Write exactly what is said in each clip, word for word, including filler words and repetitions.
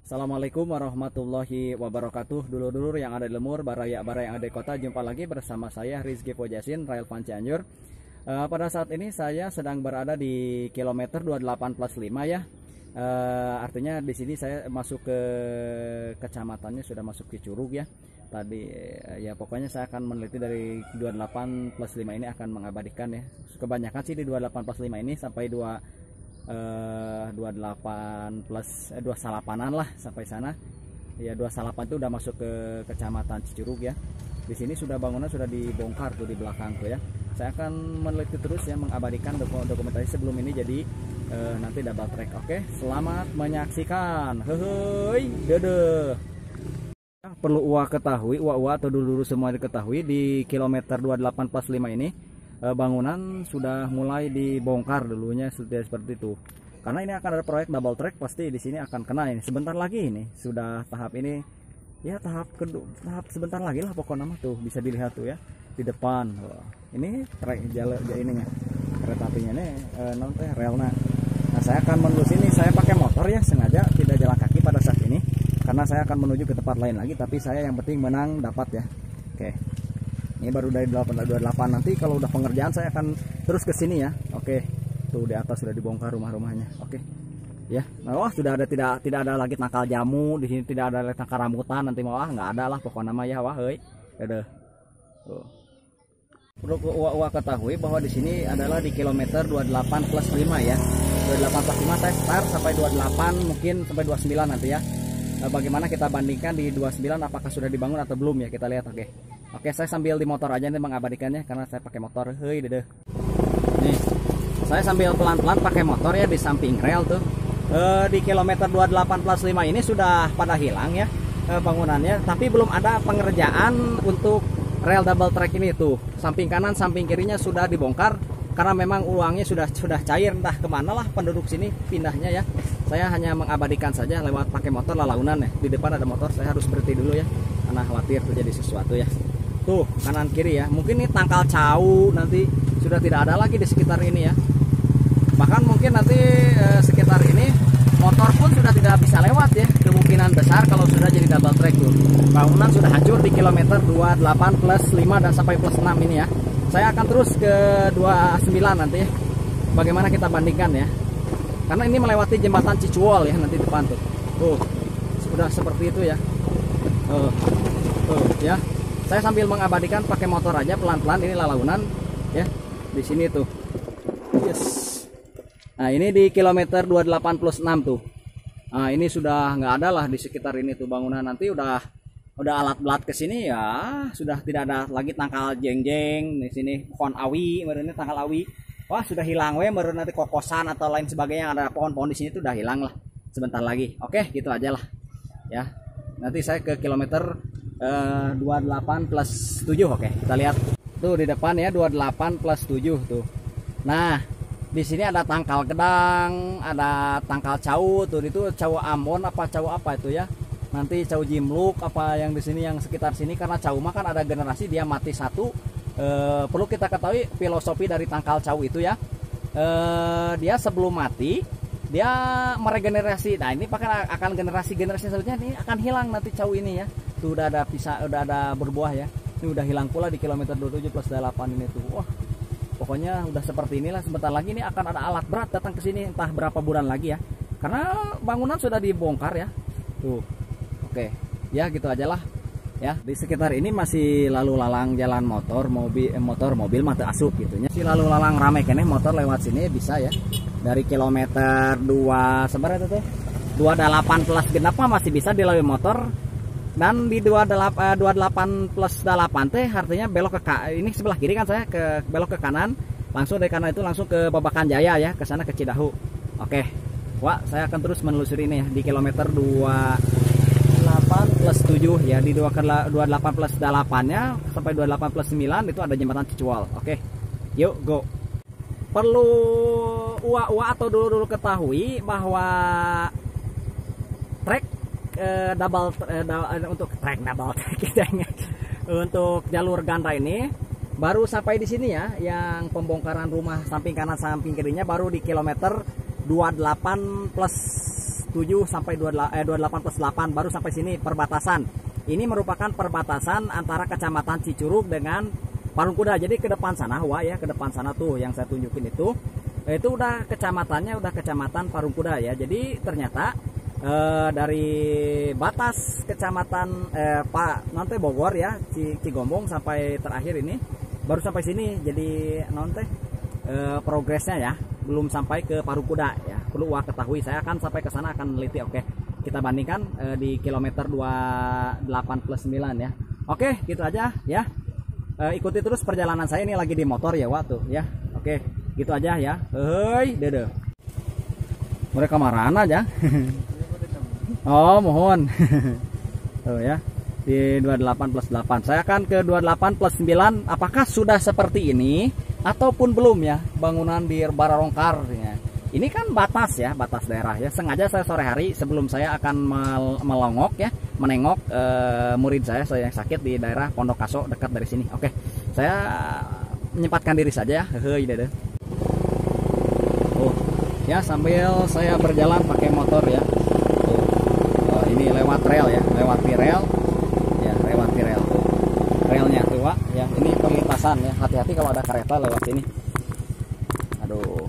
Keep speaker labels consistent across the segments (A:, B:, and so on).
A: Assalamualaikum warahmatullahi wabarakatuh. Dulur-dulur yang ada di Lemur, baraya-baraya yang ada di kota, jumpa lagi bersama saya Rizky Pojasin, Rail Van Cianjur. Uh, pada saat ini saya sedang berada di kilometer dua puluh delapan plus lima ya. Uh, artinya di sini saya masuk ke kecamatannya, sudah masuk ke Curug ya. Tadi ya pokoknya saya akan meneliti dari dua puluh delapan plus lima ini, akan mengabadikan ya. Kebanyakan sih di dua puluh delapan plus lima ini sampai dua Uh, dua puluh delapan plus eh, dua salapanan lah sampai sana ya. Dua salapan itu udah masuk ke kecamatan Cicurug ya. Di sini sudah bangunan sudah dibongkar tuh di belakang tuh ya. Saya akan meneliti terus ya, mengabadikan dokum dokumentasi sebelum ini jadi uh, nanti double track. Oke, selamat menyaksikan. Hehehe, dede. Perlu uwa ketahui, uwa-uwa atau dulu-dulu semua diketahui, di kilometer dua puluh delapan plus lima ini bangunan sudah mulai dibongkar dulunya seperti itu, karena ini akan ada proyek double track, pasti di sini akan kena ini sebentar lagi. Ini sudah tahap ini ya, tahap kedua, tahap sebentar lagi lah pokoknya mah. Tuh bisa dilihat tuh ya di depan. Wah, ini trek jalan ininya, kereta apinya nih eh, nanti relnya. Nah, saya akan menuju sini, saya pakai motor ya, sengaja tidak jalan kaki pada saat ini karena saya akan menuju ke tempat lain lagi, tapi saya yang penting menang dapat ya. Oke, ini baru dari delapan dua puluh delapan. Nanti kalau udah pengerjaan saya akan terus ke sini ya. Oke. Tuh di atas sudah dibongkar rumah-rumahnya. Oke. Ya. Nah, wah, sudah ada tidak tidak ada lagi tangkal jamu, di sini tidak ada lagi tangkal rambutan, nanti mah nggak ada lah pokoknya nama ya, wah heuy. Ada. Tuh. Perlu uwa-uwa ketahui bahwa di sini adalah di kilometer dua puluh delapan plus lima ya. dua puluh delapan plus lima saya start sampai dua puluh delapan, mungkin sampai dua puluh sembilan nanti ya. Nah, bagaimana kita bandingkan di dua puluh sembilan, apakah sudah dibangun atau belum ya, kita lihat. Oke. Oke, saya sambil di motor aja nih mengabadikannya karena saya pakai motor. Hei, dede. Nih, saya sambil pelan-pelan pakai motor ya di samping rel tuh. E, di kilometer dua puluh delapan plus lima ini sudah pada hilang ya e, bangunannya, tapi belum ada pengerjaan untuk rel double track ini tuh. Samping kanan, samping kirinya sudah dibongkar karena memang uangnya sudah sudah cair, entah kemana lah penduduk sini pindahnya ya. Saya hanya mengabadikan saja lewat pakai motor lalaunan ya. Di depan ada motor, saya harus berhenti dulu ya karena khawatir terjadi sesuatu ya. Tuh kanan kiri ya, mungkin ini tangkal cau nanti sudah tidak ada lagi di sekitar ini ya. Bahkan mungkin nanti eh, sekitar ini motor pun sudah tidak bisa lewat ya, kemungkinan besar kalau sudah jadi double track tuh. Bangunan sudah hancur di kilometer dua puluh delapan plus lima dan sampai plus enam ini ya. Saya akan terus ke dua puluh sembilan nanti ya. Bagaimana kita bandingkan ya, karena ini melewati jembatan Cicuol ya nanti depan tuh. Tuh sudah seperti itu ya. Tuh, tuh ya. Saya sambil mengabadikan pakai motor aja pelan-pelan, ini lalaunan ya di sini tuh. Yes. Nah, ini di kilometer dua puluh delapan plus enam tuh. Nah, ini sudah nggak ada lah di sekitar ini tuh bangunan. Nanti udah udah alat belat ke sini ya, sudah tidak ada lagi tangkal jeng-jeng di sini, pohon awi, baru ini tangkal awi. Wah, sudah hilang we, baru nanti kokosan atau lain sebagainya, ada pohon-pohon di sini tuh udah hilang lah sebentar lagi. Oke, gitu aja lah. Ya. Nanti saya ke kilometer Uh, dua puluh delapan plus tujuh. Oke, kita lihat tuh di depan ya, dua puluh delapan plus tujuh tuh. Nah, di sini ada tangkal gedang, ada tangkal cau tuh, itu cau Ambon apa cau apa itu ya. Nanti cau Jimluk apa yang di sini, yang sekitar sini, karena cau mah kan ada generasi dia mati satu. Uh, perlu kita ketahui filosofi dari tangkal cau itu ya. Uh, dia sebelum mati dia meregenerasi. Nah, ini bahkan akan generasi-generasi selanjutnya ini akan hilang nanti cau ini ya. Tuh udah ada pisah, udah ada berbuah ya. Ini udah hilang pula di kilometer dua puluh tujuh plus delapan ini tuh. Wah, pokoknya udah seperti inilah. Sebentar lagi ini akan ada alat berat datang ke sini, entah berapa bulan lagi ya. Karena bangunan sudah dibongkar ya. Tuh. Oke. Ya, gitu aja lah. Ya, di sekitar ini masih lalu lalang jalan motor, mobil eh, motor mobil mata asup gitu ya. Si lalu lalang ramai kene motor lewat sini bisa ya. Dari kilometer dua seberapa itu tuh? dua puluh delapan plus genap mah masih bisa dilalui motor. Dan di dua puluh delapan plus delapan teh artinya belok ke ini sebelah kiri kan, saya ke belok ke kanan, langsung dari kanan itu langsung ke Babakan Jaya ya, ke sana ke Cidahu. Oke. Wah, saya akan terus menelusuri ini ya di kilometer dua puluh delapan plus tujuh ya, di dua puluh delapan plus delapan-nya sampai dua puluh delapan plus sembilan itu ada jembatan Cicuol. Oke. Yuk, go. Perlu uwa-uwa atau dulu-dulu ketahui bahwa trek Uh, double uh, uh, untuk track double track untuk jalur ganda ini baru sampai di sini ya, yang pembongkaran rumah samping kanan samping kirinya baru di kilometer dua puluh delapan plus tujuh sampai dua puluh delapan plus delapan baru sampai sini perbatasan. Ini merupakan perbatasan antara Kecamatan Cicurug dengan Parungkuda. Jadi ke depan sana, wah ya, ke depan sana tuh yang saya tunjukin itu, itu udah kecamatannya udah Kecamatan Parungkuda ya. Jadi ternyata eh, dari batas Kecamatan eh, Pak nanti Bogor ya, Cigombong sampai terakhir ini baru sampai sini. Jadi nanti eh, progresnya ya belum sampai ke Parungkuda ya. Perlu wah ketahui, saya akan sampai ke sana akan meneliti. Oke, kita bandingkan eh, di kilometer dua puluh delapan plus sembilan ya. Oke, gitu aja ya. Eh, ikuti terus perjalanan saya, ini lagi di motor ya waktu ya. Oke, gitu aja ya. Hei, dede. Mereka marah aja. Oh, mohon. Tuh ya. Di dua puluh delapan plus delapan. Saya akan ke dua puluh delapan plus sembilan. Apakah sudah seperti ini ataupun belum ya bangunan di Bararongkar ya. Ini kan batas ya, batas daerah ya. Sengaja saya sore hari sebelum saya akan mel melongok ya, menengok e, murid saya, saya yang sakit di daerah Pondok Kaso dekat dari sini. Oke, saya menyempatkan diri saja ya. Hei, dede. Oh, ya sambil saya berjalan pakai motor ya. Oh, ini lewat rel ya, lewat rel. Ya, lewat rel. Relnya tuh, Pak. Ya, ini perlintasan ya. Hati-hati kalau ada kereta lewat sini. Aduh.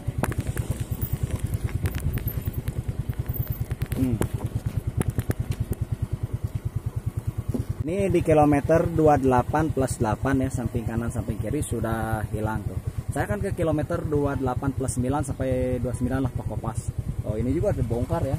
A: Hmm. Ini di kilometer dua puluh delapan plus delapan ya, samping kanan samping kiri sudah hilang tuh. Saya akan ke kilometer dua puluh delapan plus sembilan sampai dua puluh sembilan lah pokok pas. Oh, ini juga dibongkar ya.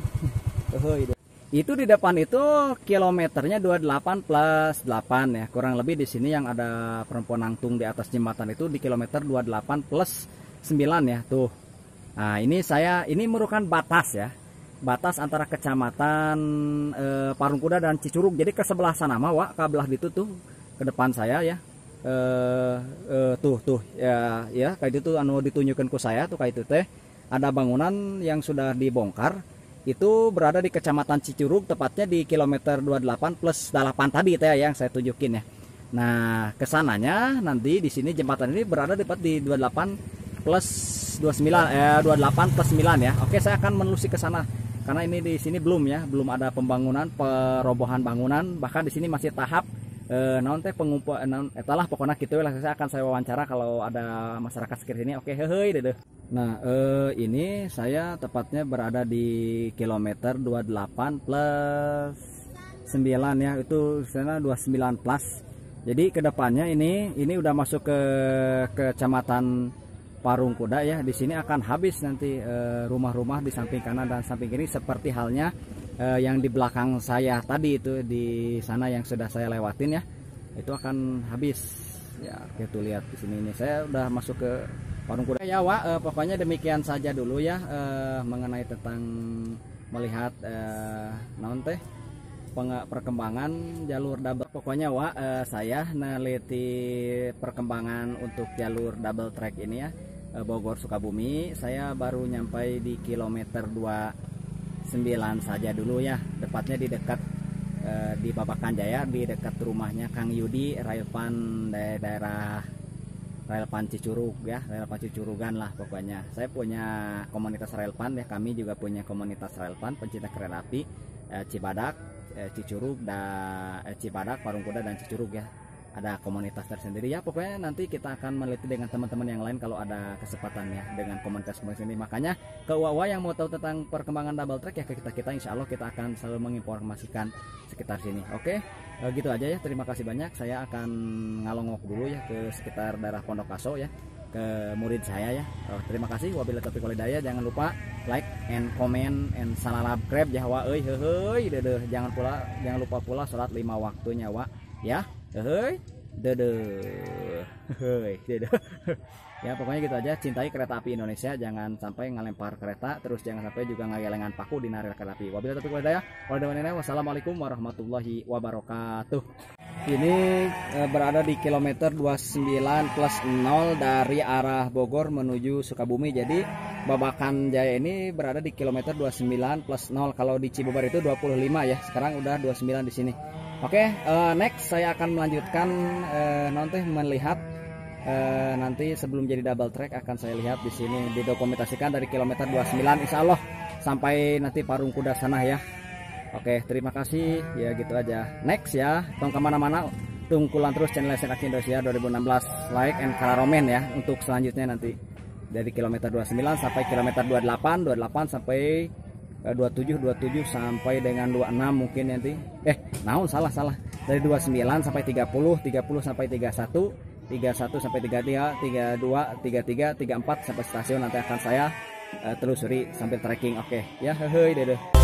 A: Itu di depan itu kilometernya dua puluh delapan plus delapan ya. Kurang lebih di sini yang ada perempuan nangtung di atas jembatan itu di kilometer dua puluh delapan plus sembilan ya tuh. Nah, ini saya ini merupakan batas ya. Batas antara Kecamatan e, Parungkuda dan Cicurug. Jadi ke sebelah sana mah Wak, ke belah itu tuh ke depan saya ya. E, e, tuh tuh ya ya kayak itu anu ditunjukkan ku saya tuh kayak itu teh. Ada bangunan yang sudah dibongkar. Itu berada di Kecamatan Cicurug, tepatnya di kilometer dua puluh delapan plus delapan tadi teh yang saya tunjukin ya. Nah, kesananya nanti di sini jembatan ini berada tepat di dua puluh delapan plus dua puluh sembilan eh dua puluh delapan plus sembilan ya. Oke, saya akan menelusuri ke sana. Karena ini di sini belum ya, belum ada pembangunan, perobohan bangunan, bahkan di sini masih tahap eh, non teh pengumpulan, non etalah pokoknya gitu lah. Saya akan saya wawancara kalau ada masyarakat sekitar sini. Oke, hei deh. Nah, eh, ini saya tepatnya berada di kilometer dua puluh delapan plus sembilan ya, itu sana dua puluh sembilan plus. Jadi kedepannya ini ini udah masuk ke Kecamatan Parungkuda ya. Di sini akan habis nanti rumah-rumah di samping kanan dan samping kiri seperti halnya eh, yang di belakang saya tadi itu di sana yang sudah saya lewatin ya. Itu akan habis. Ya, kita lihat di sini ini saya udah masuk ke Parungkuda. Ya, Wak, eh, pokoknya demikian saja dulu ya eh, mengenai tentang melihat eh, naon teh perkembangan jalur double. Pokoknya Wak, eh, saya neliti perkembangan untuk jalur double track ini ya, eh, Bogor Sukabumi. Saya baru nyampai di kilometer dua puluh sembilan saja dulu ya, tepatnya di dekat eh, di Babakan Jaya, di dekat rumahnya Kang Yudi, Railpan da daerah Railpan Cicurug ya, Railpan Cicurugan lah pokoknya. Saya punya komunitas Railpan ya, kami juga punya komunitas Railpan pencinta kereta api eh, Cibadak, Cicurug dan eh, Cibadak, Parungkuda dan Cicurug ya. Ada komunitas tersendiri ya. Pokoknya nanti kita akan meneliti dengan teman-teman yang lain kalau ada kesempatan ya dengan komunitas-komunitas ini. Makanya ke Wawa yang mau tahu tentang perkembangan double track ya ke kita-kita, insya Allah kita akan selalu menginformasikan sekitar sini. Oke, e, gitu aja ya. Terima kasih banyak. Saya akan ngalongok dulu ya ke sekitar daerah Pondok Kaso ya, ke murid saya ya. Oh, terima kasih. Wabillahi taufiq wal hidayah. Jangan lupa like and comment and subscribe ya Wa. Euy heuheuy dedeuh. Jangan pula jangan lupa pula salat lima waktunya Wa ya. Heuheuy dedeuh. Heuheuy dedeuh. Ya pokoknya gitu aja. Cintai kereta api Indonesia, jangan sampai ngelempar kereta, terus jangan sampai juga ngegelengan paku di naril kereta api. Wabillahi taufiq wal hidayah. Wassalamualaikum warahmatullahi wabarakatuh. Ini e, berada di kilometer dua puluh sembilan plus nol dari arah Bogor menuju Sukabumi. Jadi Babakan Jaya ini berada di kilometer dua puluh sembilan plus nol. Kalau di Cibobar itu dua puluh lima ya. Sekarang udah dua puluh sembilan di sini. Oke, e, next saya akan melanjutkan e, nanti melihat e, nanti sebelum jadi double track akan saya lihat di sini didokumentasikan dari kilometer dua puluh sembilan insya Allah. sampai nanti Parung Kuda sana ya. Oke, terima kasih ya, gitu aja. Next ya, tong kemana-mana, tungkulan terus channel S N Aki Indonesia dua ribu enam belas, like and kararomen ya untuk selanjutnya nanti dari kilometer dua puluh sembilan sampai kilometer dua puluh delapan, dua puluh delapan sampai dua puluh tujuh, dua puluh tujuh sampai dengan dua puluh enam mungkin nanti. Eh, naon salah salah. Dari dua puluh sembilan sampai tiga puluh, tiga puluh sampai tiga puluh satu, tiga puluh satu sampai tiga puluh tiga, tiga puluh dua, tiga puluh tiga, tiga puluh empat sampai stasiun nanti akan saya uh, telusuri sambil tracking. Oke, ya hehei deh.